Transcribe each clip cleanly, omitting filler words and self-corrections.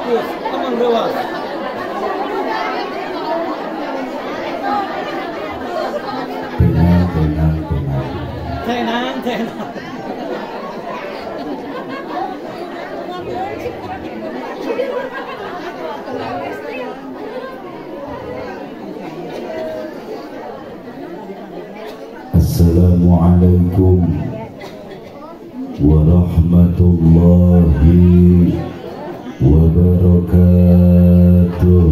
fokus, teman dewas. Tenang. Assalamualaikum warahmatullahi wabarakatuh.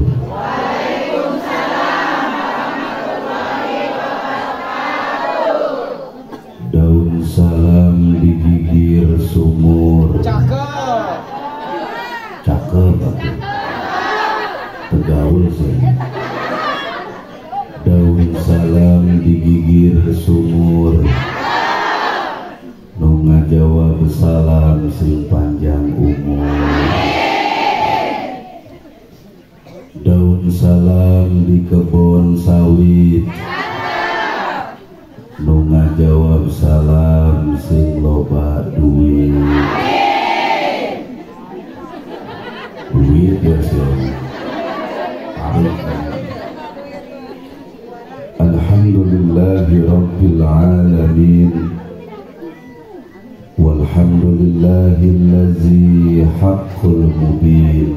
Daun salam digigir sumur. Cakep tegaul sih. Daun salam digigir sumur. Nu ngajawab salam sing panjang umur. Daun salam di kebun sawit. Nu ngajawab salam sing loba duit. Duit ya sih. Alhamdulillahi rabbil alamin. Walhamdulillahillazi haqqul mubin.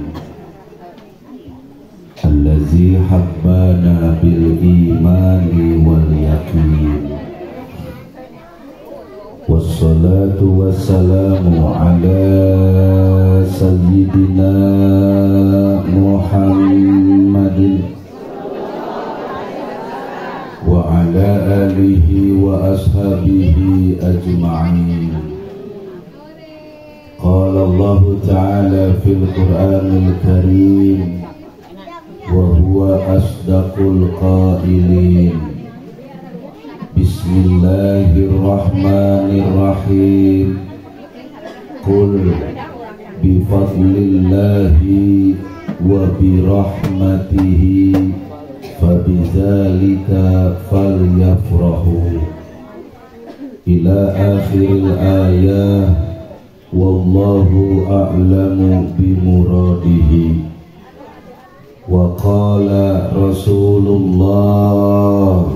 Allazi habbana bil imani wal yaqin. Wassalatu wassalamu ala sayyidina Muhammadin wa ala alihi wa ashabihi ajma'in. Qala Allah ta'ala fil Qur'anil Karim wa huwa asdaqul qailin. Bismillahirrahmanirrahim. Qul bifadlillahi wa birahmatihi fabidzalika falyafrahu ila akhiril ayah. Wallahu a'lamu bimuradihi. Wa qala Rasulullah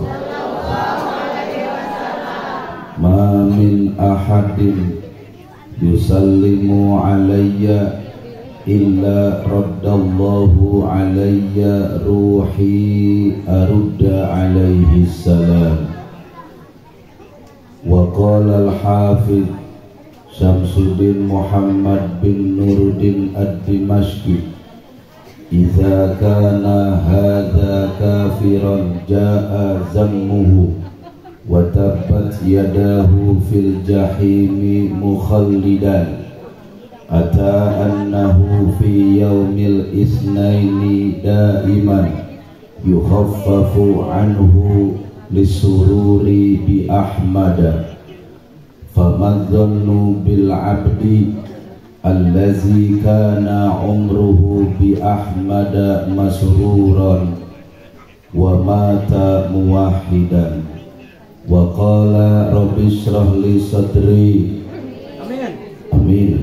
ma min ahadin yusallimu alayya illa raddallahu alayya ruhi arudda alaihi salam. Wa qala al-hafidh Syamsuddin Muhammad bin Nuruddin ad-Dimashqi idza kana hadza kafiran jaa zammuhu wa tabbat yadahu fil jahimi mukhallidan ata annahu fi yaumil isnaini daiman yukhaffafu anhu lisururi bi ahmada. Famadhannu bil abdi allazi kana umruhu bi ahmada masruran wa mata muwahhidan. Wa qala rabbi shrah li sadri. Amin.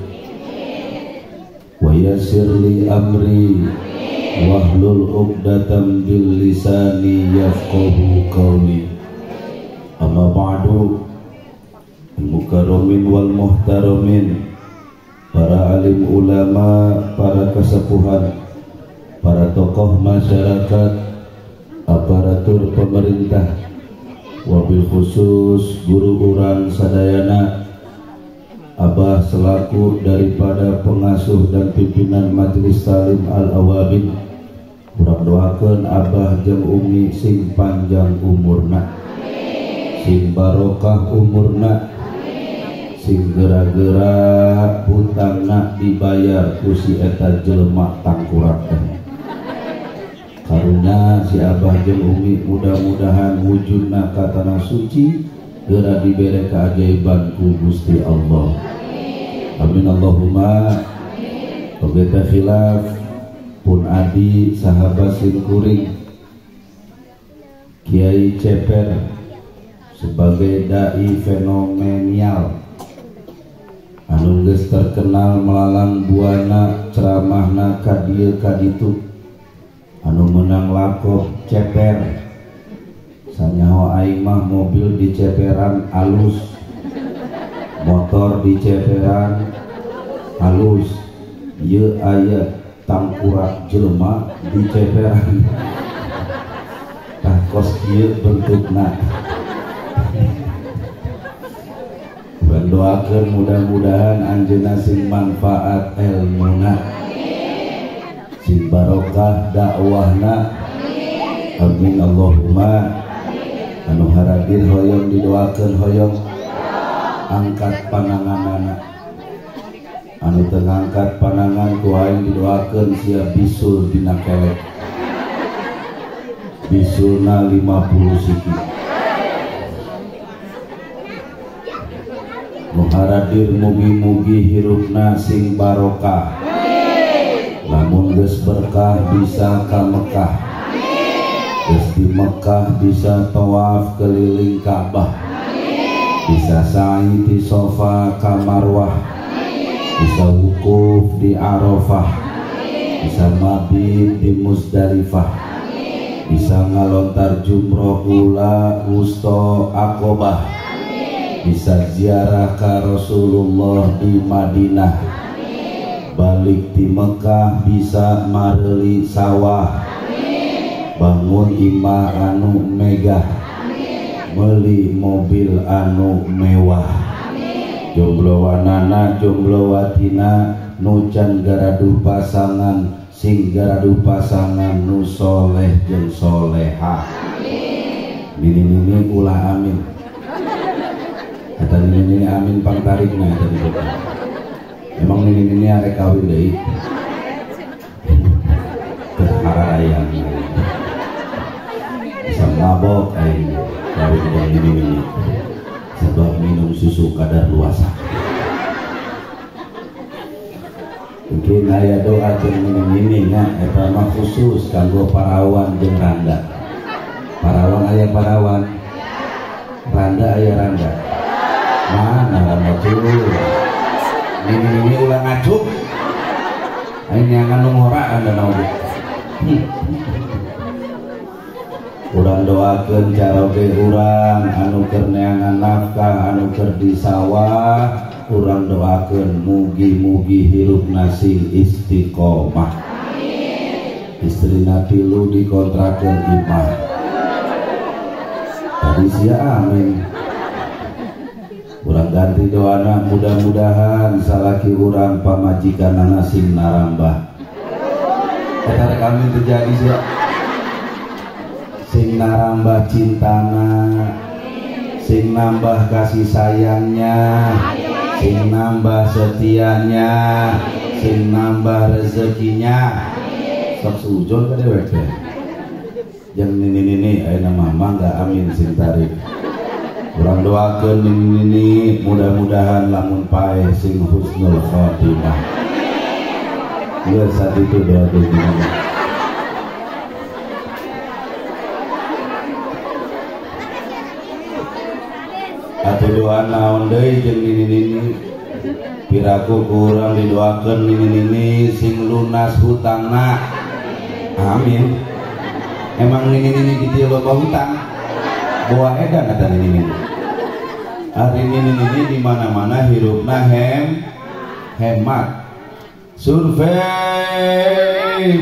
Wa yassir li amri wahlul 'uqdatam bil lisani yafqahu qawli. Amma ba'du. Mukarramin wal muhtaramin, para alim ulama, para kesepuhan, para tokoh masyarakat, aparatur pemerintah, wabil khusus guru urang sadayana, Abah selaku daripada pengasuh dan pimpinan Majelis Talim Al-Awabin, urang doakeun Abah jeung Umi sing panjang umurna, sing barokah umurna, sing geura-geura hutangna dibayar ku si eta jelema tangkurakeun. Karunya si Abah jeung Umi mudah-mudahan wujudna ka tanah suci geura dibere keajaiban ku Gusti Allah. Amin Allahumma. Pebeta khilaf pun adi sahabat sing kuring Kiai Ceper sebagai dai fenomenal anu geus terkenal melalang buana ceramahna ka dieu ka ditu, anu menang lakop ceper. Sanyaho aing mah mobil di ceperan alus, motor di ceperan alus, ieu aya tangkurak jelema di ceperan tah kos ieu bentukna. Doakeun mudah-mudahan anjeunna sing manfaat ilmuna, sing barokah dakwahna, amin Allahumma. Anu haradir hoyong didoakeun hoyong angkat pananganana, anu teu ngangkat panangan ku aing didoakeun sia bisul dina kelek, bisulna 50 siki. Muharadir mugi-mugi hirupna sing barokah, lamun geus berkah bisa ka Mekah, geus di Mekah bisa tawaf keliling Ka'bah, bisa sa'i di Sofa ka Marwah, bisa wukuf di Arafah, bisa mabit di Musdalifah, bisa ngalontar jumroh ula wusta Aqobah, bisa ziarah ka Rasulullah di Madinah, balik di Mekah bisa mareli sawah, bangun imah anu megah, meuli mobil anu mewah, jomblowanana jomblowatina nu can garaduh pasangan, sing garaduh pasangan nu soleh jeung solehah. Nini ulah amin. Kata nini amin pang tarikna tadi kita. Emang nini arek kawin deui. Terharayang. Bisa mabok aing kawin dengan nini. Sebab minum susu kadar luasa. Mungkin aya doa jeung nini nya eta mah khusus kanggo parawan jeung randa. Parawan aya parawan. Randa aya randa. Mana ngacuk ini ulah ngacuk ini akan ngora anda naud urang doakeun caroge urang anu keur neangan nafkah anu keur di sawah, urang doakeun mugi-mugi hirupna sing istiqomah, istrina 3 dikontrakeun imah tadi sia amin. Urang ganti doana mudah-mudahan salaki urang pamajikanana sing narambah. Eta rek amin terjadi sia. Sing narambah cintana, sing nambah kasih sayangnya, sing nambah setianya, sing nambah rezekinya. Sok sujon ka dewek teh. Yang nini ayeuna mah mangga amin sing tarik. Urang doakeun nini mudah-mudahan lamun paeh sing husnul khotimah. Geus saditu doa deui. Atuh doa naon deui jeung nini piraku urang didoakeun nini sing lunas hutangna. Amin. Emang nini kitu loba hutang. Bawa edan ada nini. Hari ini di mana-mana hirupna hemat. Survei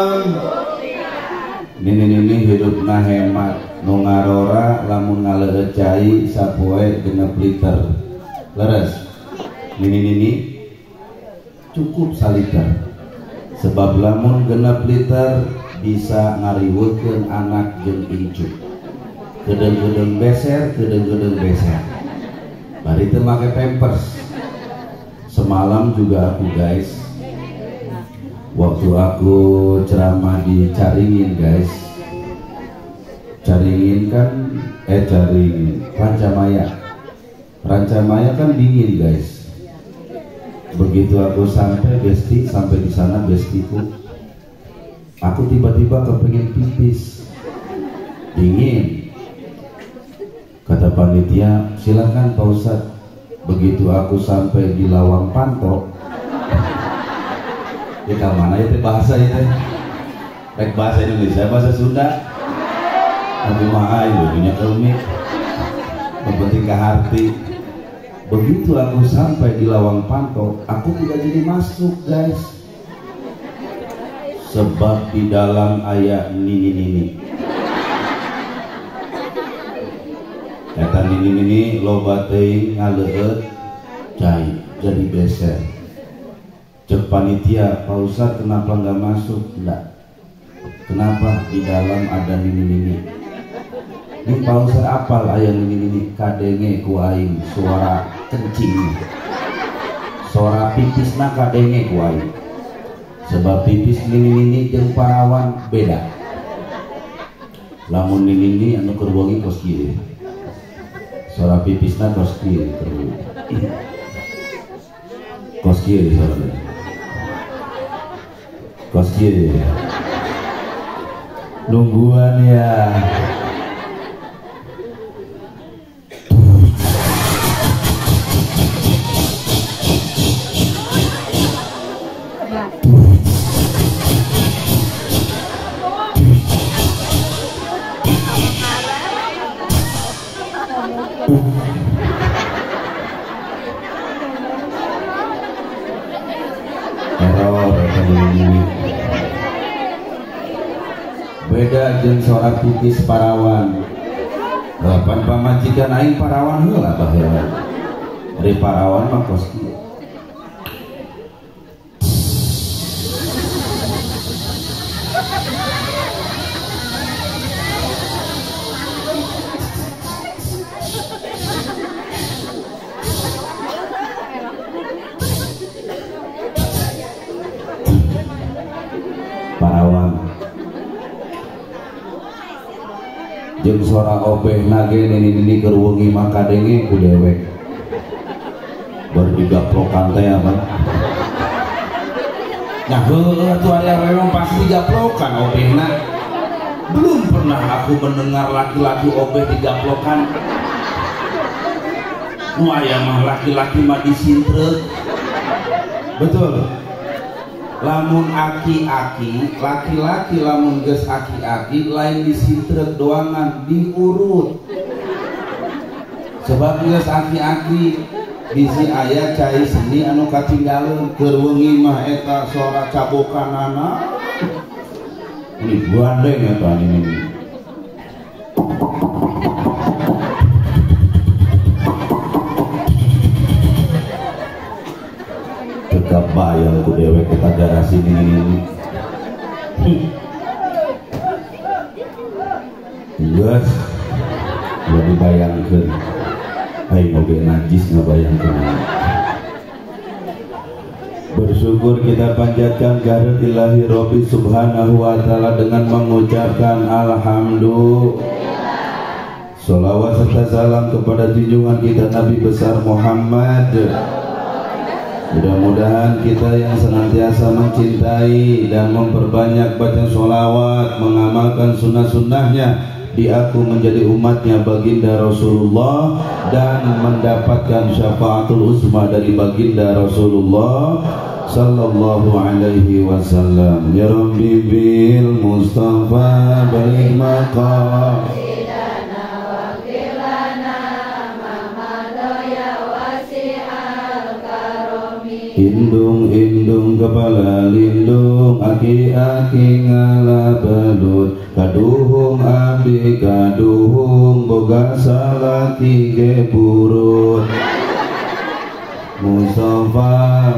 nini hirupna hemat. Nu ngarora lamun ngaleut cai sapoe 6 liter. Leres. Nini cukup saliter. Sebab lamun 6 liter bisa ngariweukeun anak jeung incu. Gedeng-gedeng beser, gedeng-gedeng beser. Bari teu make pampers. Semalam juga aku guys, waktu aku ceramah di Caringin guys, Caringin kan Caringin Rancamaya kan dingin guys. Begitu aku sampai di sana bestiku, aku tiba-tiba kepengen pipis, dingin. Kata panitia, silakan Pak Ustadz Begitu aku sampai di Lawang Pantok, ya ke mana itu bahasa itu? Baik bahasa Indonesia, bahasa Sunda. Tapi mah ayo punya ilmu. Yang penting keharti. Begitu aku sampai di Lawang Pantok, aku tidak jadi masuk, guys. Sebab di dalam ayat nini. Kata nini loba teuing ngaleut cai jadi beser. Cek panitia, Pak Ustadz kenapa nggak masuk? Enggak. Kenapa? Di dalam ada nini. Ini Pak Ustadz apal aya nini kadenge ku aing suara kencing. Suara pipisna kadenge ku aing. Sebab pipis nini jeung parawan beda. Lamun nini anu keur wengi kos kieu. Suara pipisna kos kieu terus. Kos kieu suara. Kos kieu. Nungguan ya. Beda jeung suara pipis parawan. Pan pamajikan aing parawan heula baheula. Dari parawan mah kos kieu. Parawan jeung suara obeh nage nini keur wengi maka denge ku dewek baru digaplokan teh apa nah heueuh atuh aya memang pasti digaplokan obehna. Belum pernah aku mendengar laki-laki obeh digaplokan. Nu aya mah laki-laki mah disintreuk. Betul. Lamun aki-aki, laki-laki lamun geus aki-aki lain disintreuk doangan diurut. Sebab geus aki-aki bisi aya cai seni anu katinggaleun keur wengi mah eta suara cabokanana. Ini gandeng eta ini. Bayang ku dewek kita garasi ini. Yes, udah dibayangkan. Hai mobil najis ngebayangkan. Bersyukur kita panjatkan kehadirat Ilahi Rabbi Subhanahu wa Ta'ala dengan mengucapkan Alhamdulillah. Salawat serta salam kepada junjungan kita Nabi besar Muhammad. Mudah-mudahan kita yang senantiasa mencintai dan memperbanyak baca sholawat, mengamalkan sunnah-sunnahnya, di aku menjadi umatnya baginda Rasulullah dan mendapatkan syafaatul uzma dari baginda Rasulullah sallallahu alaihi wasallam. Ya Rabbi bil Mustafa baik maqam indung kepala lindung aki-aki ngala belut kaduhung abdi kaduhung boga salaki ge burut Mustafa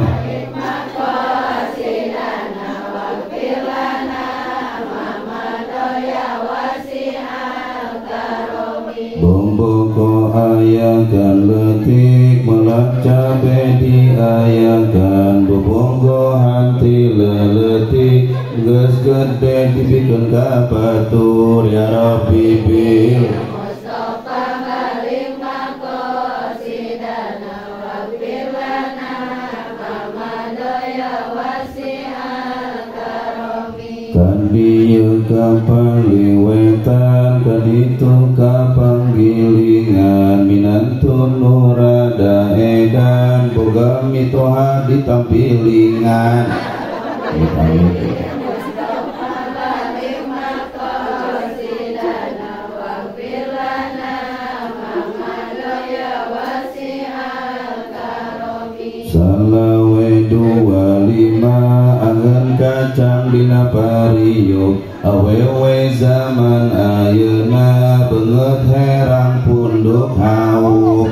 bomboko ayakan letik melak cabe diayakan bobonggo hanti leletik geus gede dipikeun ka batur ya Rabbi bil Mustafa balik maqasidana waghfir lana mamadaya wasi'al karami kan dieu ka paliwetan kaditu ka panggilingan minantun nurada dalam mitoha ditampilingan. Salawe dua lima angen kacang dina pariuk awewe zaman ayeuna beungeut herang punduk hauk.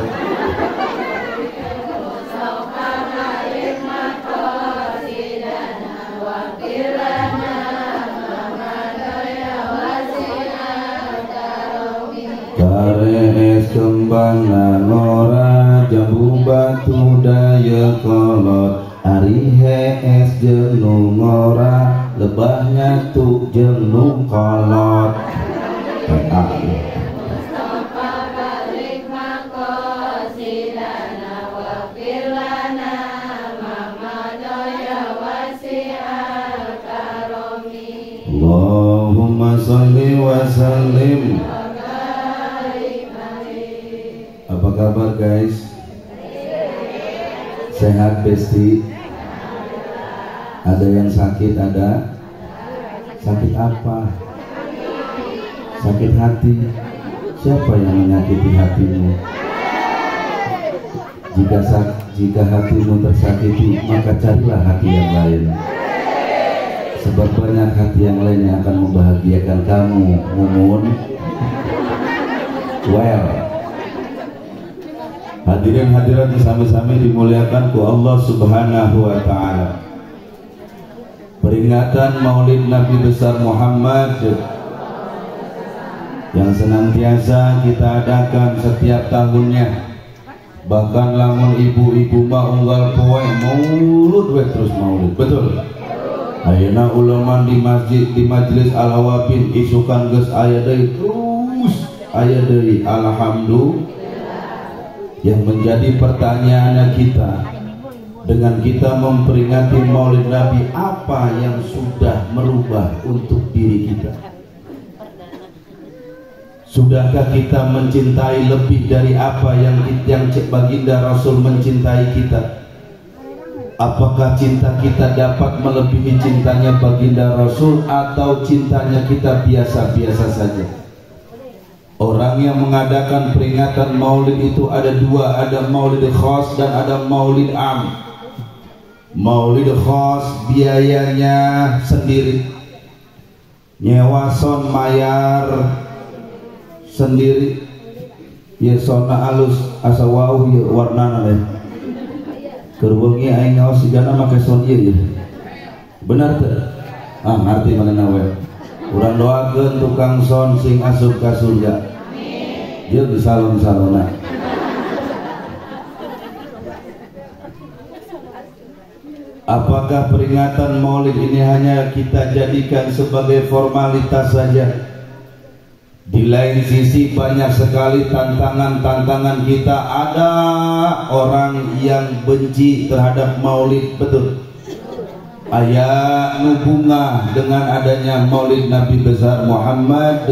Karees kembang nora jambu batu daya kolot ari hees jeung nu ngora lebahnya tu jeung nu kolot. Allahumma sholli wa sallim. Apa kabar guys? Sehat besti? Ada yang sakit ada? Sakit apa? Sakit hati. Siapa yang menyakiti hatimu? Jika hatimu tersakiti, maka carilah hati yang lain. Sebab banyak hati yang lain yang akan membahagiakan kamu. Mumun. Well, hadirin hadirat sami-sami dimuliakan ku Allah Subhanahu wa taala. Peringatan Maulid Nabi besar Muhammad yang senantiasa kita adakan setiap tahunnya. Bahkan lamun ibu-ibu mah unggal poe maulud we terus maulid. Betul. Ayeuna ulama di masjid di majelis Al-Hawafin isukan geus aya deui terus aya deui alhamdulillah. Yang menjadi pertanyaan kita dengan kita memperingati Maulid Nabi, apa yang sudah merubah untuk diri kita? Sudahkah kita mencintai lebih dari apa yang baginda Rasul mencintai kita? Apakah cinta kita dapat melebihi cintanya baginda Rasul atau cintanya kita biasa-biasa saja? Orang yang mengadakan peringatan maulid itu ada dua, ada maulid khas dan ada maulid am. Maulid khas biayanya sendiri, nyewa son mayar sendiri, ya sona alus asa wau ya warnana deh. Kerwengi aing ngaos sigana make son ieu ya. Benar teh? Ah ngarti manehna we. Urang doakeun tukang son sing asup ka surga. Amin. Dia di salon-salona. Apakah peringatan Maulid ini hanya kita jadikan sebagai formalitas saja? Di lain sisi banyak sekali tantangan-tantangan kita. Ada orang yang benci terhadap Maulid, betul. Ayat bunga dengan adanya Maulid Nabi besar Muhammad.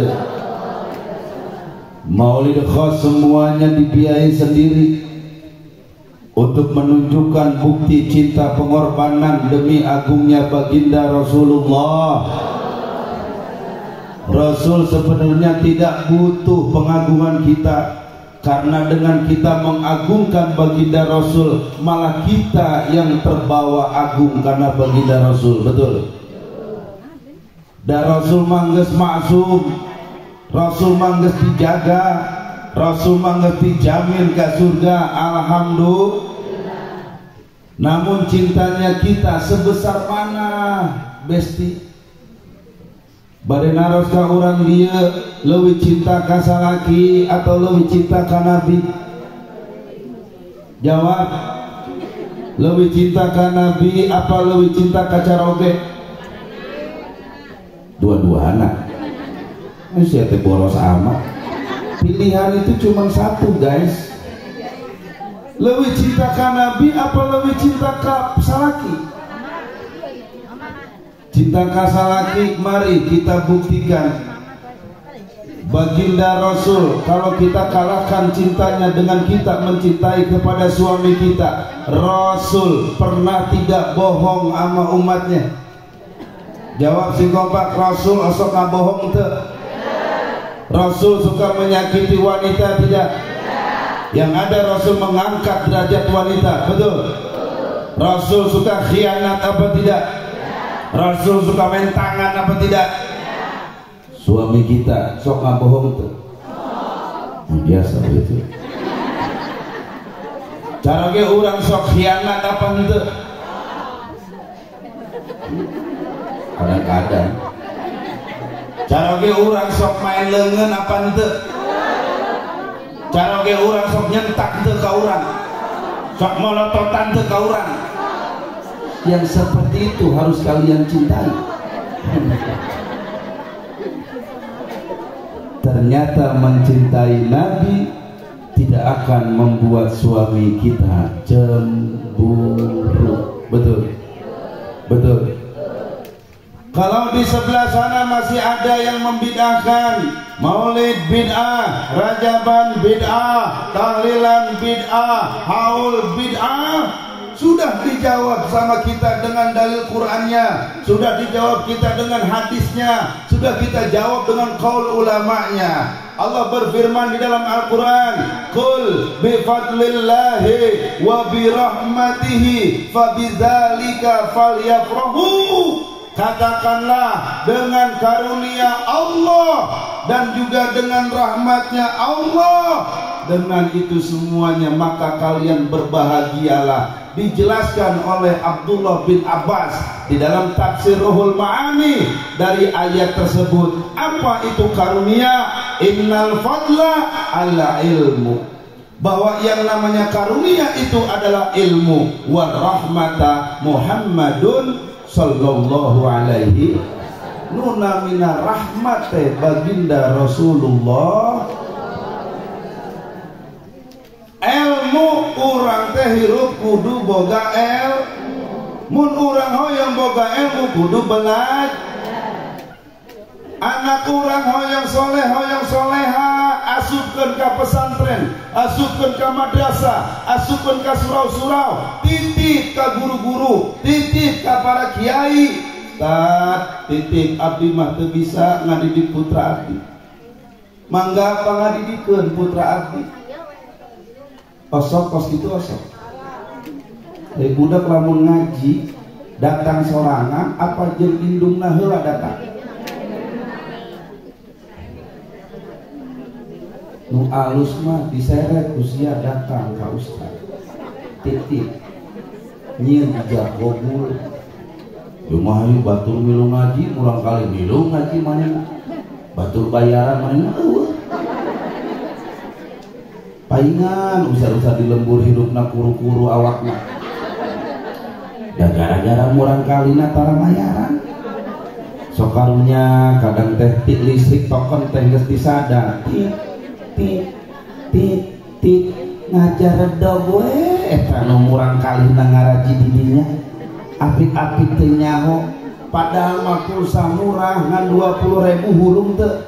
Maulid khas semuanya dibiayai sendiri untuk menunjukkan bukti cinta pengorbanan demi agungnya baginda Rasulullah. Rasul sebenarnya tidak butuh pengagungan kita, karena dengan kita mengagungkan baginda Rasul, malah kita yang terbawa agung karena baginda Rasul. Betul. Dan Rasul mangges maksum, Rasul mangges dijaga, Rasul mangges dijamin ke surga. Alhamdulillah. Namun cintanya kita sebesar mana, besti? Bade naros ka urang dia leuwih cinta ka salaki atau leuwih cinta ka Nabi? Jawab. Leuwih cinta ka Nabi apa leuwih cinta ka caroge? Dua-duana. Masih teh boros amat. Pilihan itu cuma satu, guys. Leuwih cinta ka Nabi apa leuwih cinta ka salaki? Cinta kasalaki, mari kita buktikan baginda Rasul. Kalau kita kalahkan cintanya dengan kita mencintai kepada suami kita. Rasul pernah tidak bohong sama umatnya. Jawab si kompak, Rasul osok ngabohong teu? Rasul suka menyakiti wanita tidak? Yang ada Rasul mengangkat derajat wanita, betul? Rasul suka khianat apa tidak? Rasul suka main tangan apa tidak? Suami kita sok ngabohong tuh? Biasa begitu. Cara ge urang sok khianat apa henteu? Kadang-kadang. Cara ge urang sok main leungeun apa henteu? Cara ge urang sok nyentak teu ka urang? Sok molototan teu ka urang? Yang seperti itu harus kalian cintai. Ternyata mencintai Nabi tidak akan membuat suami kita cemburu. Betul? Betul. Kalau di sebelah sana masih ada yang membid'ahkan, Maulid bid'ah, Rajaban bid'ah, tahlilan bid'ah, haul bid'ah, sudah dijawab sama kita dengan dalil Qur'annya, sudah dijawab kita dengan hadisnya, sudah kita jawab dengan qaul ulamanya. Allah berfirman di dalam Al-Quran, Qul bifadlillahi wa birahmatihi fabidzalika falyafrahu. Katakanlah dengan karunia Allah dan juga dengan rahmatnya Allah, dengan itu semuanya maka kalian berbahagialah. Dijelaskan oleh Abdullah bin Abbas di dalam tafsir Ruhul Ma'ani dari ayat tersebut. Apa itu karunia? Innal fadla ala ilmu, bahwa yang namanya karunia itu adalah ilmu. Wa rahmata Muhammadun sallallahu alaihi nuna mina rahmate baginda Rasulullah. Ilmu urang teh hirup kudu boga mun urang hoyong boga ilmu kudu belajar. Anak urang hoyong soleh hoyong soleha asupkeun ka pesantren, asupkeun ka madrasah, asupkeun ka surau-surau, titip ka guru-guru, titip ka para kiai. Tat titip abdi mah teu bisa ngadidik putra abdi. Mangga pangadidikeun putra abdi. Osok kos itu osok. Budak lamun ngaji datang sorangan apa jeung indungna heula datang. Nu alus mah diseret usia datang ka ustaz. Titip nyieun ajak gobul. Jumaha ieu batur milu ngaji, ulang kali milu ngaji manehna. Batur bayaran manehna eueuh. Paingan usah-usah di lembur hidupna kuru-kuru awakna. Dan gara-gara murang kalina tara bayaran. Sok karunya kadang teh listrik token teh geus disadar. Tit ngajar redog we eta nu murang kalina ngaraji di dinya. Apik-apik teh nyaho padahal mah pulsa murah ngan 20.000 hulung teu.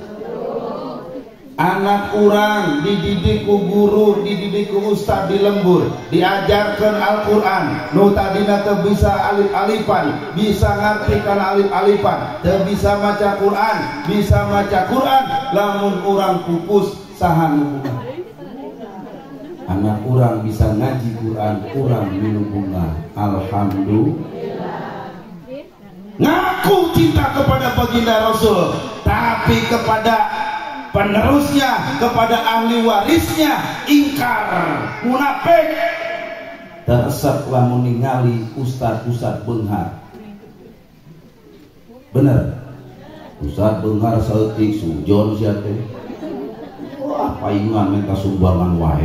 Anak urang dididik ku guru, dididik ku ustad di lembur, diajarkan Al-Quran. Nu tadina teu bisa alif-alifan, bisa ngarti kana alif-alifan, teu bisa maca Quran, bisa maca Quran, lamun urang pupus saha nu bunga. Anak urang bisa ngaji Quran, urang minum bunga. Alhamdulillah. Ngaku cinta kepada baginda Rasul, tapi kepada penerusnya, kepada ahli warisnya ingkar, munafik. Teresep lamun ningali ustad-ustad beunghar. Bener. Ustad beunghar saeutik sujon sia teh. Wah, paingan minta sumbangan wae.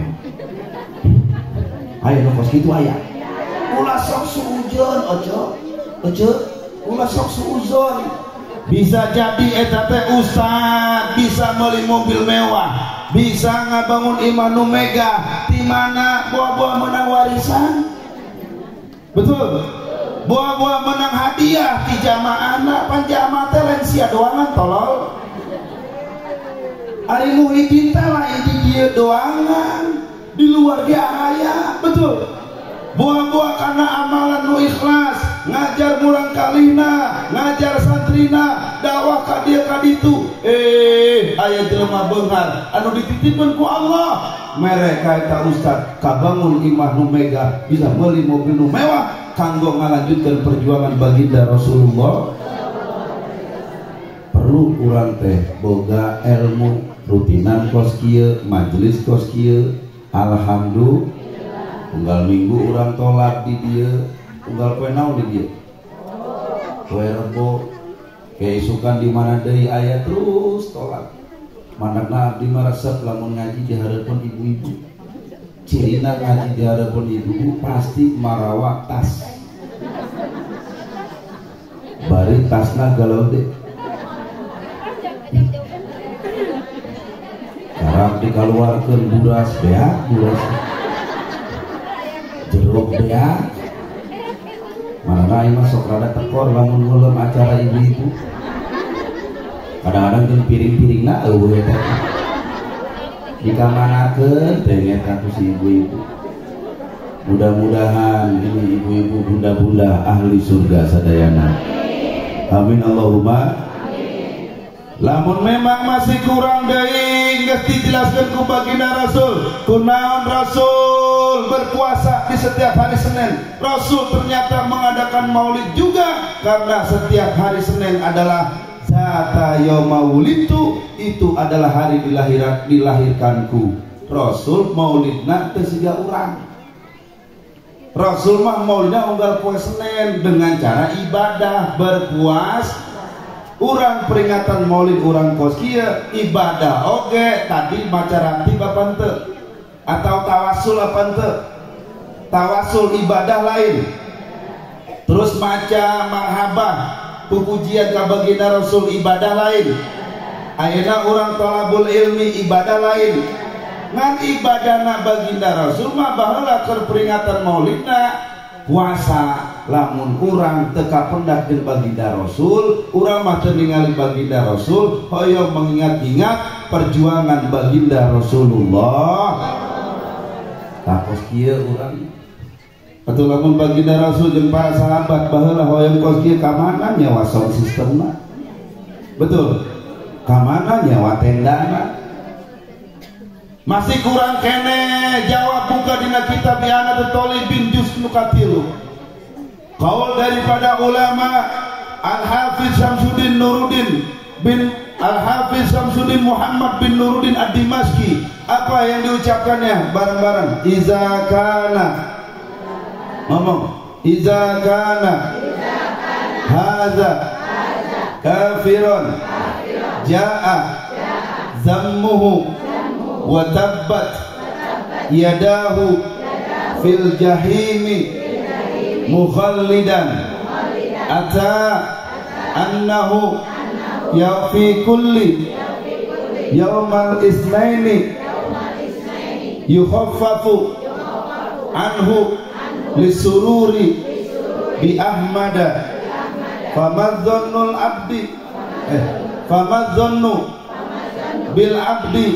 Aya nu kos kitu aya. Ulah sok sujon ojo. Ulah sok sujon. Bisa jadi eta teh ustad bisa meuli mobil mewah, bisa ngabangun imah nu megah, di mana buah-buah menang warisan. Betul. Buah-buah menang hadiah di jamaahna, pan jamaah teh lain sia doangan tolol. Ari Muhyiddin teh lain di dieu doangan, di luar dia aya, betul. Buah-buah karena amalan nu ikhlas, ngajar murang kalina, ngajar santrina, dakwah ka dieu ka ditu. Aya jelema beunghar anu dititipkeun ku Allah. Mereka eta ustad kabangun imah nu megah, bisa meuli mobil nu mewah kanggo ngalanjutkeun perjuangan baginda Rasulullah. Perlu urang teh boga ilmu rutinan kos kieu, majelis kos kieu. Alhamdulillah unggal minggu urang tolak di dieu, unggal poe naon di dieu? Poe Rebo. Keisukan di mana deui aya terus tolak. Manakna abdi mah resep lamun ngaji di hareupeun ibu-ibu. Cirina ngaji di hareupeun ibu pasti marawa tas. Bari tasna galau deh. Karang dikaluarkeun buras beak, buras jeruk beak. Mana ieu mah sok rada tekor lamun ngeuleum acara ibu-ibu. Kadang-kadang jeung piring-piringna eueuh eta. Dikamanakeun teh eta ku si ibu-ibu. Mudah-mudahan ini ibu-ibu bunda-bunda ahli surga sadayana. Amin Allahumma. Lamun memang masih kurang deui geus dijelaskeun ku baginda Rasul, kunaon Rasul berpuasa di setiap hari Senin. Rasul ternyata mengadakan maulid juga karena setiap hari Senin adalah zata yauma wulitu, itu adalah hari dilahirkanku. Rasul maulidna teu siga urang. Rasul mah maulidna unggal poe Senin dengan cara ibadah berpuasa. Urang peringatan maulid urang kos kieu ibadah oge tadi maca ranti bapan teu atau tawasul apa teu? Tawasul ibadah lain. Terus maca marhabah pujian ka baginda Rasul ibadah lain. Ayeuna urang thalabul ilmi ibadah lain. Ngan ibadahna baginda Rasul mah baheula keur peringatan maulidna puasa. Lamun urang teu kapendak jeung baginda Rasul, urang mah teu ningali baginda Rasul, hoyong mengingat-ingat perjuangan baginda Rasulullah. Takos kieu urang. Atuh lamun baginda Rasul jeung para sahabat baheula hoyong kos kieu ka mana nyawa sound systemna. Betul. Ka mana nyawa tendana. Masih kurang kene jawab buka dina kitab Ihanatul Thalibin juz nu katilu. Qaul daripada ulama Al-Hafiz Syamsuddin Nuruddin bin Al-Hafiz Syamsuddin Muhammad bin Nuruddin Ad-Dimashqi. Apa yang diucapkannya bareng-bareng? Iza kana, ngomong, iza kana hadza kafirun jaa zammuhu wa tabbat yadahu fil jahimi mukhallidan ata annahu ya fi kulli yaumal isnaini yukhaffafu anhu lisururi bi ahmada famadzannul abdi famadzannu bil abdi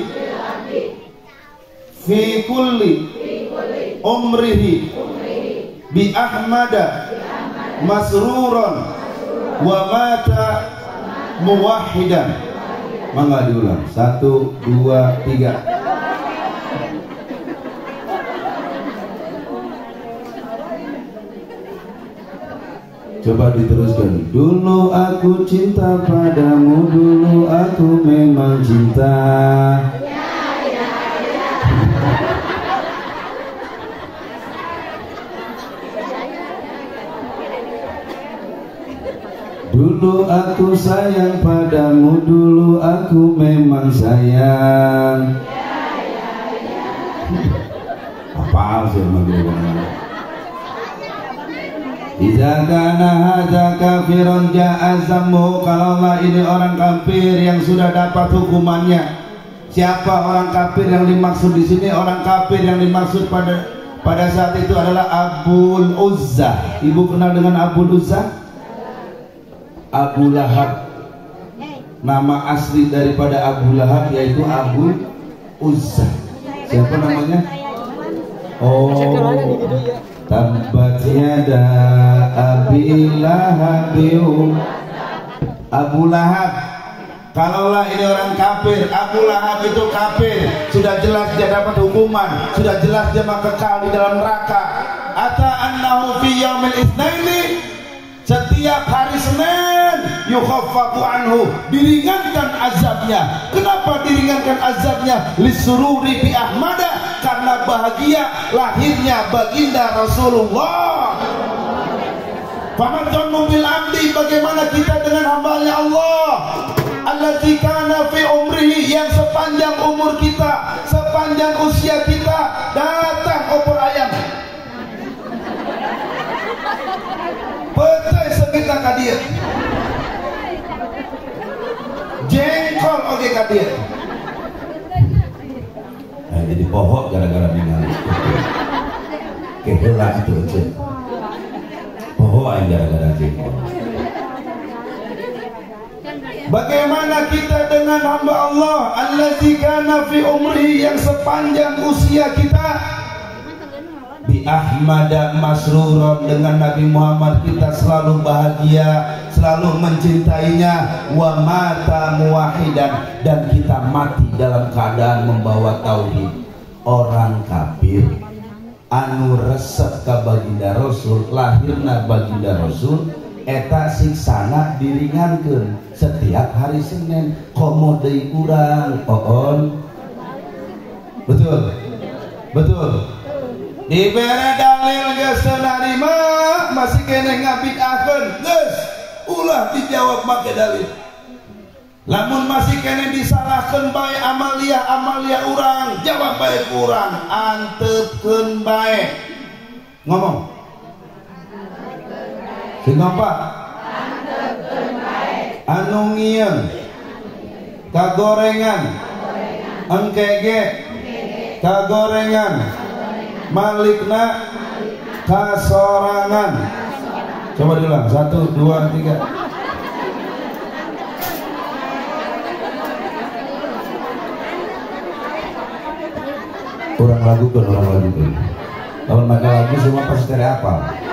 fi kulli umrihi bi ahmada masruron wa mata muwahhidan. Mangga diulang 1 2 3. Coba diteruskan. Dulu aku cinta padamu, dulu aku memang cinta. Dulu aku sayang padamu, dulu aku memang sayang. Apa sih maksudnya? Iza kana hadza kafirun ja'a zammu. Kalaulah ini orang kafir yang sudah dapat hukumannya. Siapa orang kafir yang dimaksud di sini? Orang kafir yang dimaksud pada saat itu adalah Abul Uzza. Ibu kenal dengan Abul Uzza? Abu Lahab. Nama asli daripada Abu Lahab yaitu Abu Uzzah. Siapa namanya? Oh, Tabbat yada Abi Lahab. Abu Lahab. Kalaulah ini orang kafir, Abu Lahab itu kafir, sudah jelas dia dapat hukuman, sudah jelas dia kekal di dalam neraka. Ata annahu fi yaumil itsnaini, setiap hari Senin yukhaffafu anhu, diringankan azabnya. Kenapa diringankan azabnya? Lisururi bi Ahmada, karena bahagia lahirnya baginda Rasulullah. Faman bil abdi, bagaimana kita dengan hamba-Nya Allah? Allati kana fi umrihi, yang sepanjang umur kita, sepanjang usia kita datang opor ayam. Betul sekitar kadir. Jengkol oke kadir. Jadi pohon gara-gara ningali. Keheula itu aja. Pohon gara-gara jengkol. Bagaimana kita dengan hamba Allah allazi kana fi umri, yang sepanjang usia kita bi Ahmada masruron, dengan Nabi Muhammad kita selalu bahagia, selalu mencintainya, wa mata muwahidan, dan kita mati dalam keadaan membawa tauhid. Orang kafir anu resep ka baginda Rasul, lahirna baginda Rasul, eta siksana diringankeun setiap hari Senin. Komo deui urang oon. Betul. Betul. Dibere dalil geus teu narima, masih kene ngabidahkeun, geus ulah dijawab make dalil. Lamun masih kene disalahkeun bae amalia urang, jawab bae urang, antepkeun bae. Ngomong. Sing apa? Anu ngieun kagorengan, engkege kagorengan, malikna kasorangan. Coba diulang, 1, 2, 3. Orang lagu kan orang lagu kan. Kalau maka lagu semua pasti apa?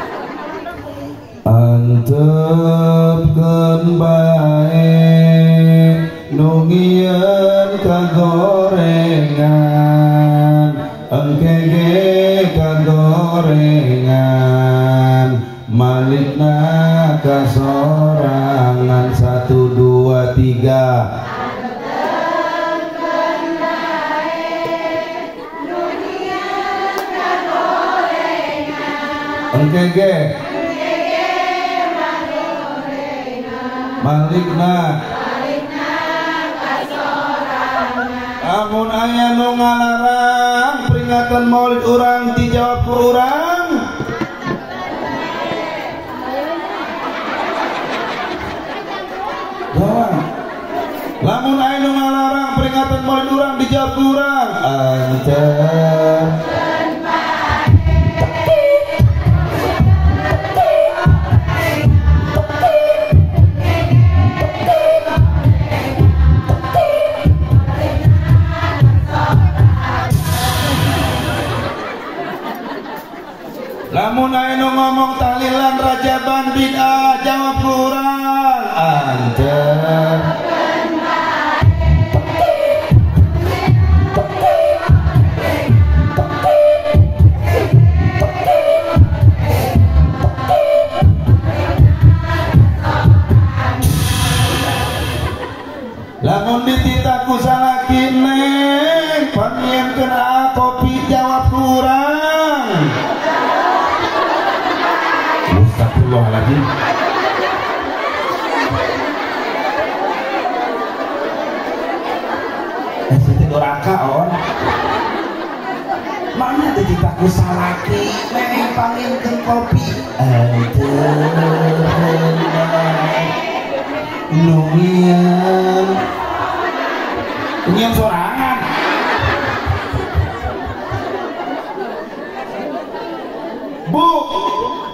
Antepkeun bae nu ngieun kagorengan, engkege kagorengan, malikna kasorangan. 1, 2, 3. Engkege malikna amun aya nu ngalarang peringatan maulid urang dijawab ku urang. Lamun aya nu ngalarang peringatan maulid urang dijawab ku urang. Lamun aya nu ngomong tahlilan rajaban bid'ah, jawab kurang. Antep. Lamun dititaku salaki neng, pangien kena kopi, jawab kurang. Astagfirullahaladzim. Siti doraka on. Mana dititaku salaki neng, pangien kena kopi. Nungian sorangan. Bu,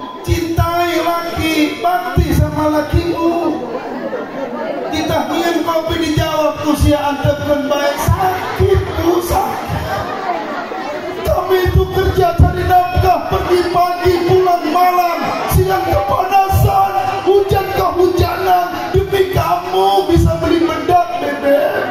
cintai laki, bakti sama lakimu. Kita nungian ngopi dijawab usia antepkan baik sakit tuh sakit. Kami itu kerja cari nafkah, pergi pagi pulang malam, siang kepanasan, hujan kehujanan, demi kamu bisa beli bedak bebek.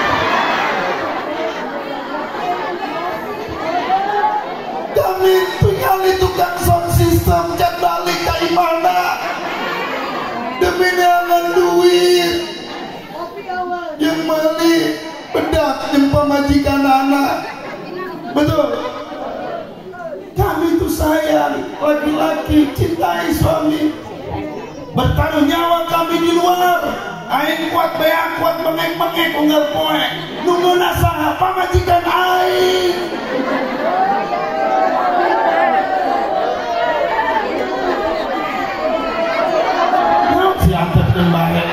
Kami tinggal itu kan sound system cek balik ke mana demi neangan duit yang beli bedak yang pemajikan anak. Betul. Kami itu sayang laki-laki, cintai suami, bertaruh nyawa kami di luar. Aing kuat beak kuat mengek-mengek unggal poe nunggu nasaha pamajikan aing. Siantep kembali.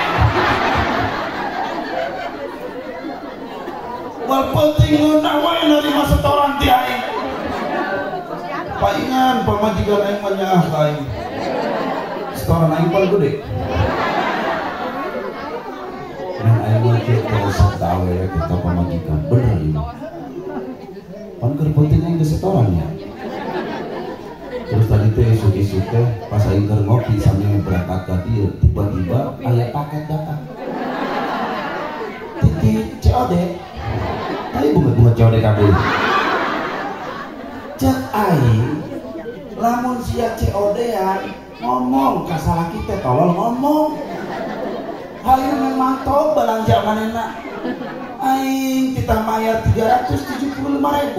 Wal penting ngundawai nerima setoran ti aing. Paingan pamajikan aing manyah aing. Setoran aing paling gede. Nah aing mah teh terus tawe kita pamajikan. Bener ini. Pan keur penting aing setorannya. Terus tadi teh isu-isu teh pas aing keur ngopi sambil berangkat ka dieu tiba-tiba aya paket datang. Titi COD. Tapi bunga COD kabeh. Cek aing lamun sia COD-an ngomong ka salaki teh tolol ngomong. Hayu memang tol belanja manehna. Aing kita mayar 375.000.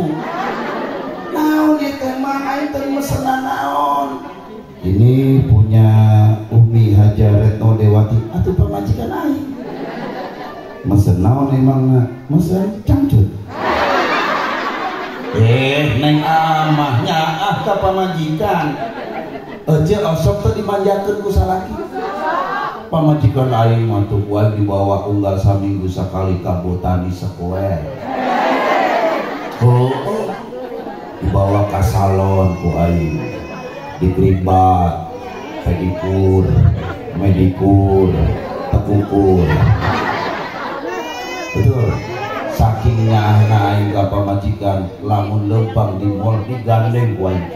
Naon ieu teh mah aing teh mesenan naon? Ini punya Umi Haja Retno Dewati atuh pamajikan aing. Mesen naon emangna? Mesen cangcut. Neng amahnya ka pamajikan. Ece osok teh dimanjakeun ku salaki. Pamajikan aing mah teu kuat dibawa unggal saminggu sakali ka botani sekoe. Oh. Dibawa ke salon ku aing dikribat pedikur medikur tekukur. Betul sakingnya aing ka pamajikan lamun lempang di mall digandeng ku aing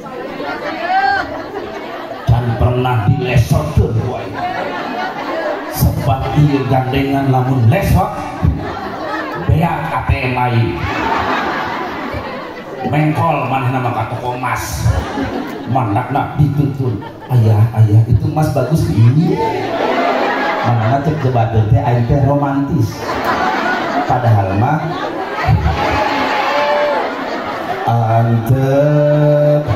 can pernah dilesotkeun ku aing sebab ieu gandengan lamun lesot beak ATM aing mengkol mana nama kata komas manakna dituntun ayah itu mas bagus ini mana cek jebatur teh aing teh romantis padahal mah antep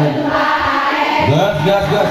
gas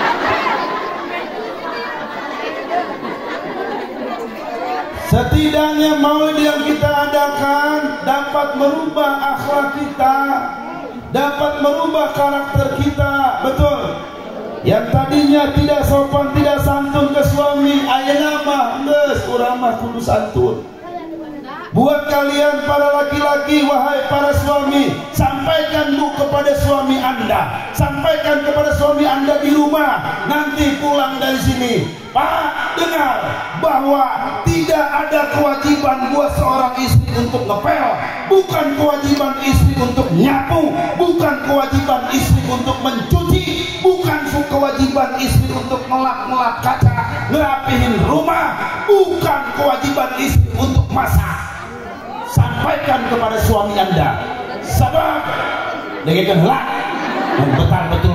setidaknya maulid yang kita adakan dapat merubah akhlak kita, dapat merubah karakter kita. Betul. Yang tadinya tidak sopan, tidak santun ke suami, ayeuna mah geus urang mah kudu santun. Buat kalian para laki-laki, wahai para suami, sampaikan bu kepada suami Anda, sampaikan kepada suami Anda di rumah nanti pulang dari sini. Pak, dengar bahwa tidak ada kewajiban buat seorang istri untuk ngepel, bukan kewajiban istri untuk nyapu, bukan kewajiban istri untuk mencuci, bukan kewajiban istri untuk ngelap-ngelap kaca, ngerapihin rumah, bukan kewajiban istri untuk masak. Sampaikan kepada suami Anda sebab dengarkan lah betul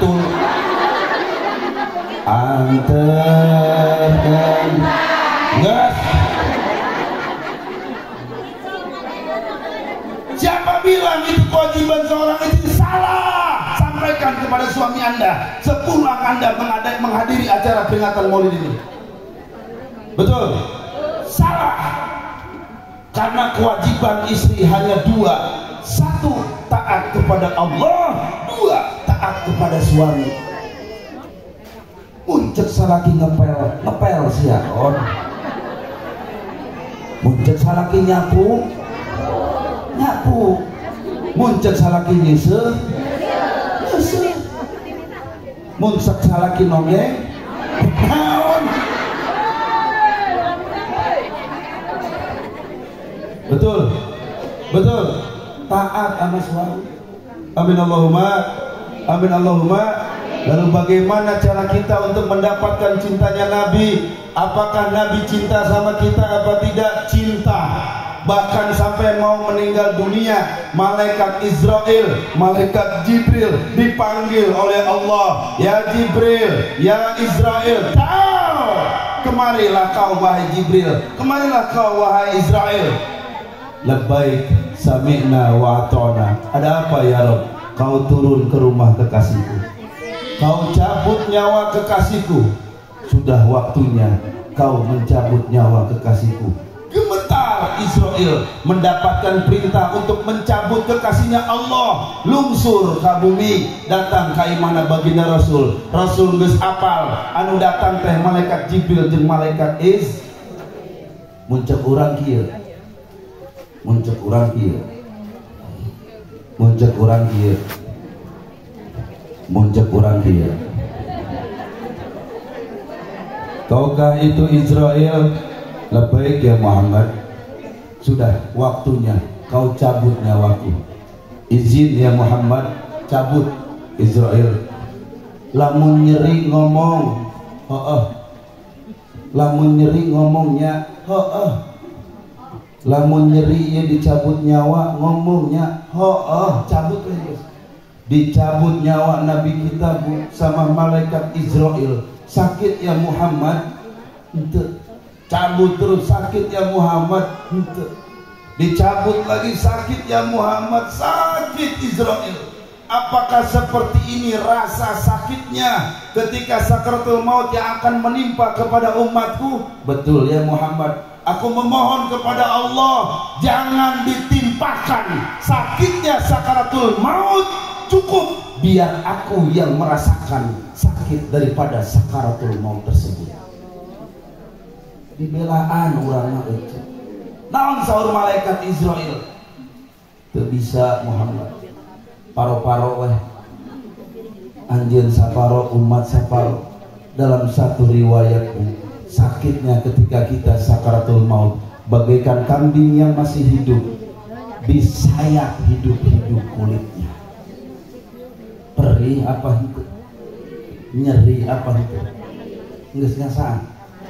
anterkan gas. Siapa bilang itu kewajiban seorang istri? Salah. Sampaikan kepada suami Anda sepulang Anda menghadiri acara peringatan Maulid ini. Betul. Salah. Karena kewajiban istri hanya dua. Satu, taat kepada Allah. Dua, taat kepada suami. Muncul salaki ngepel siaon. Muncul salaki nyapu. Muncul salaki nyese. Muncul salaki nonggeng. Naon. Betul. Betul. Taat sama suami. Amin Allahumma. Amin Allahumma. Lalu bagaimana cara kita untuk mendapatkan cintanya Nabi? Apakah Nabi cinta sama kita apa tidak? Cinta. Bahkan sampai mau meninggal dunia, malaikat Israel, malaikat Jibril dipanggil oleh Allah. Ya Jibril, ya Israel, tahu. Kemarilah kau wahai Jibril, kemarilah kau wahai Israel. Labbaik sami'na wa ata'na. Ada apa ya Rabb? Kau turun ke rumah kekasihku, kau cabut nyawa kekasihku. Sudah waktunya kau mencabut nyawa kekasihku. Gemetar Israel mendapatkan perintah untuk mencabut kekasihnya Allah. Lungsur ke bumi, datang ke imana baginda Rasul. Rasul geus apal, anu datang teh malaikat Jibril jeung malaikat muncak urang kieu. Muncak urang kieu. Muncak urang kieu. Muncak urang kieu. Tahukah itu Israel? Labbaik ya Muhammad, sudah waktunya kau cabut nyawaku. Izin ya Muhammad, cabut. Israel lamun nyeri ngomong, lamun nyeri ngomongnya, lamun nyeri ya dicabut nyawa ngomongnya, cabut aja. Dicabut nyawa Nabi kita sama malaikat Israel. Sakit ya Muhammad, ente. Cabut terus, sakit ya Muhammad, ente. Dicabut lagi, sakit ya Muhammad, sakit Israel. Apakah seperti ini rasa sakitnya ketika sakaratul maut yang akan menimpa kepada umatku? Betul ya Muhammad. Aku memohon kepada Allah, jangan ditimpakan sakitnya sakaratul maut. Cukup biar aku yang merasakan sakit daripada sakaratul maut tersebut. Dibelaan orang itu. Naon saur malaikat Israel? Teu bisa Muhammad. Paro-paro weh. Anjeun saparo, umat saparo. Dalam satu riwayat, sakitnya ketika kita sakaratul maut bagaikan kambing yang masih hidup, disayat hidup-hidup kulitnya. Perih apa itu? Nyeri apa itu? Geus ngasaan.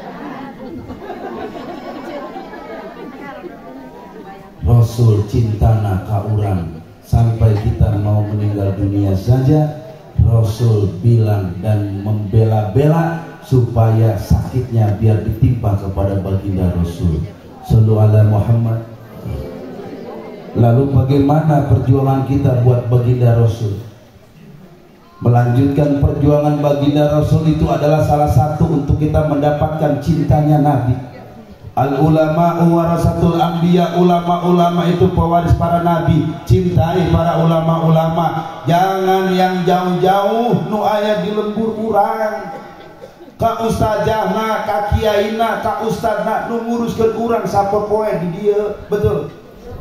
Rasul cintana ka urang sampai kita mau meninggal dunia saja. Rasul bilang dan membela-bela supaya sakitnya biar ditimpa kepada baginda Rasul. Sallu ala Muhammad. Lalu bagaimana perjuangan kita buat baginda Rasul? Melanjutkan perjuangan baginda Rasul itu adalah salah satu untuk kita mendapatkan cintanya Nabi. Al ulama warasatul anbiya, ulama-ulama itu pewaris para nabi. Cintai para ulama-ulama. Jangan yang jauh-jauh nu aya di lembur urang. Ka ustazahna, ka kiaina, ka ustadna nu nguruskeun urang sapopoe di dieu. Betul.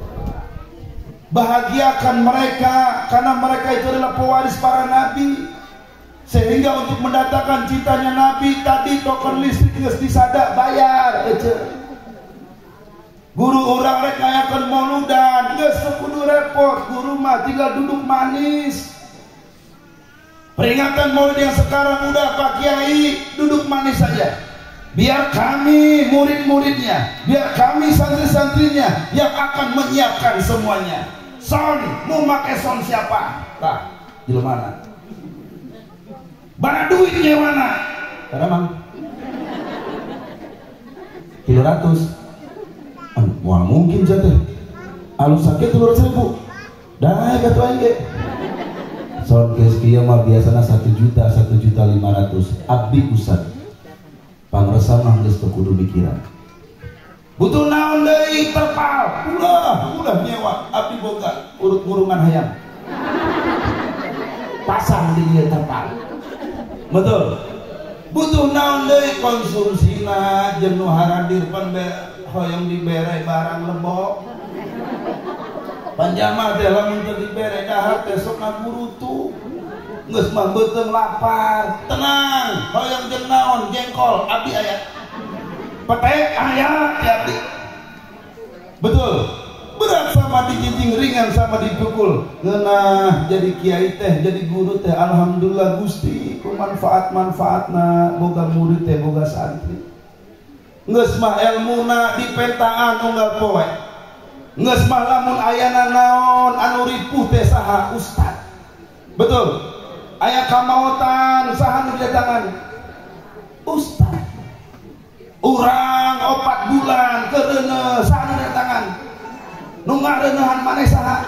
Bahagiakan mereka karena mereka itu adalah pewaris para nabi. Sehingga untuk mendatangkan cintanya Nabi tadi token listrik geus disada bayar ece. Guru orang rek ngayakeun mauludan geus teu kudu repot, guru mah tinggal duduk manis. Peringatan maulid yang sekarang udah Pak Kiai duduk manis saja. Biar kami murid-muridnya, biar kami santri-santrinya yang akan menyiapkan semuanya. Son, mau make son siapa? Tah, di mana? Mana duitnya mana? Karena mang 300. Wah mungkin jatuh. Alus sakit 300.000. Dah kata aja. Son geus kieu mah biasana 1 juta, 1.500.000. Abdi usad. Pangresa mah geus teu kudu mikiran. Butuh naon deui terpal? Ulah nyewa abdi boga urut ngurungan hayam. Pasang di dieu terpal. Betul. Butuh naon deui konsumsina jenuh haradir pan hoyong dibere barang lembok. Panjama teh lamun teu dibere dahar teh sok ngaburutu. Geus mah beuteung lapar. Tenang, hoyong jeung naon jengkol abdi aya. Pete aya ya abdi. Betul. berat sama dijinjing, ringan sama dipukul. Ngeunah jadi kiai teh, jadi guru teh, alhamdulillah Gusti ku manfaat-manfaatna boga murid teh, boga santri. Geus mah elmuna dipentaan unggal poe. Geus mah lamun ayana naon anu ripuh teh saha ustad. Betul. Aya kamaotan saha nu didatangan? Ustad. Urang 4 bulan kereuneuh saha nu didatangan? Nu ngareuneuhan maneh saha?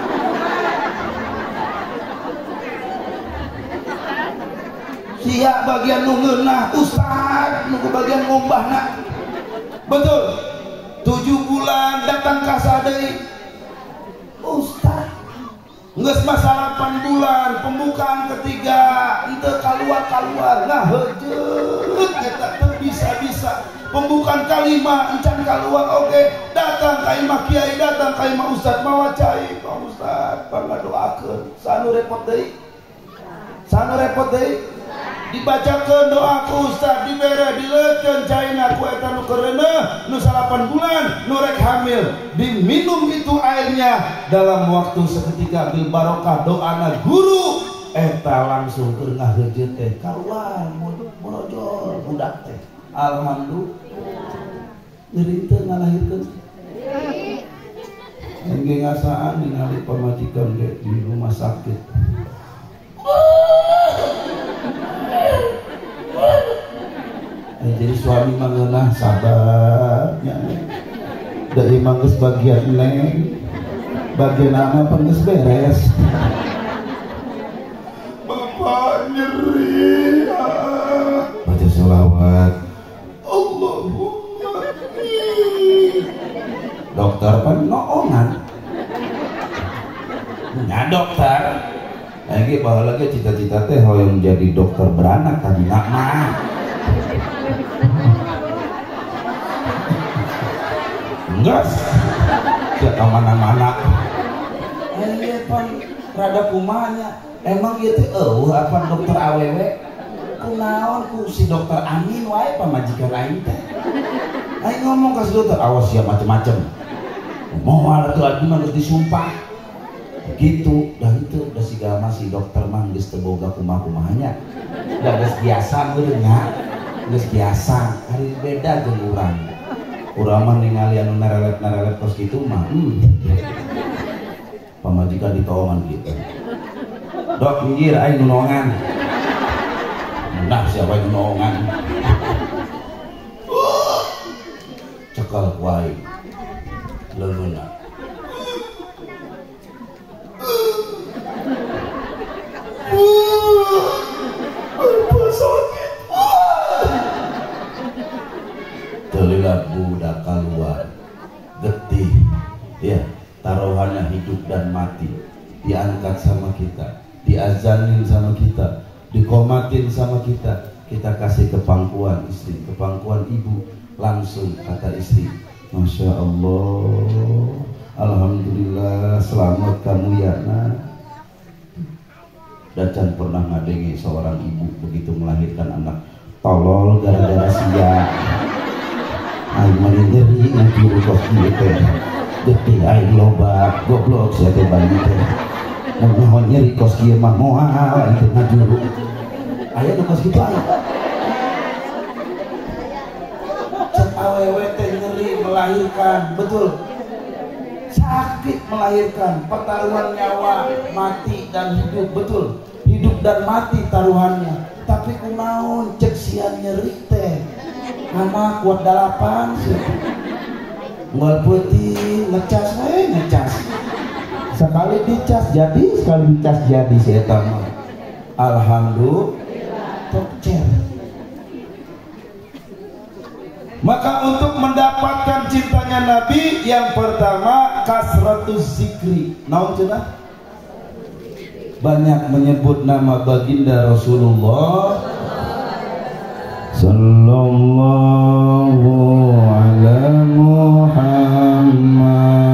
Sia bagian nu ngeunah ustad, nu bagian ngombahna. Betul. 7 bulan datang ka sadeu ustad. Geus mah 8 bulan pembukaan ketiga henteu kaluar ngaheujeut eta teu bisa-bisa. Pembukaan kalima encan kaluar oge, datang ka imah kiai, datang ka imah ustad mawa cai, Pak Ustad pangadoakeun. Sanu repot deui? Sanu repot deui? Dibacakeun doa ku ustad, dibere dileutkeun caina ku eta nu kereuneuh, nu 8 bulan, nu rek hamil, diminum itu airnya dalam waktu seketika bil barokah doana guru eta langsung keur ngaheujeut teh kaluar monojol budak teh. Alhamdulillah. Nyeri teu ngalahirkeun. Engge ngasaan ningali pamajikan ge di rumah sakit. Jadi suami mengenah sabarnya. Dari mangges bagian neng, bagian anak pengges beres. Bapak nyeri. Baca sholawat. Allahumma. Dokter pan noongan. Nya dokter. Lagi baheula ge cita-cita teh hoyong jadi dokter beranak tadi nak mah. Enggak, tidak kemana-mana. Iya pan, rada kumanya. Emang gitu, apa dokter awewe? Kunaon ku si dokter Amin wae pamajikan aing teh. Aing ngomong ka si dokter, awas ya macem-macem. Moal atuh abi mah geus disumpah. Gitu, dan itu udah si gama si dokter mah geus teu boga kumaha-kumahanya. Da geus biasa meureun nya. Geus biasa, hari beda jeung urang. Urang mah ningali anu narelet kos kitu mah. Pamajikan ditolongan gitu. Dok minggir aing nulongan. Nah siapa yang nulongan? Cekal ku aing. Leungeunna. Telilat budak keluar getih ya, taruhannya hidup dan mati, diangkat sama kita, diazanin sama kita, dikomatin sama kita, kita kasih ke pangkuan istri, ke pangkuan ibu, langsung kata istri, Masya Allah, Alhamdulillah, selamat kamu ya nak. Dan pernah ngadengi seorang ibu begitu melahirkan anak tolol gara-gara sia. Aing mah ngeri ngajuru kos kieu teh. Getih aing loba goblok sia teh bayi teh. Mun nyaho nyeri kos kieu mah moal itu ngajuru. Aya nu kos kitu aya. Cek awewe teh nyeri melahirkan, betul. Sakit melahirkan, pertaruhan nyawa, mati dan hidup, betul. Hidup dan mati taruhannya. Tapi kunaon cek sian nyeri teh. Anak kuat 8 sih. Nggak putih ngecas ngecas. Sekali dicas jadi, sekali dicas jadi si eta mah. Alhamdulillah. Tokcer. Maka untuk mendapatkan cintanya Nabi yang pertama kasratus zikri. Naon cenah? Banyak menyebut nama baginda Rasulullah sallallahu ala Muhammad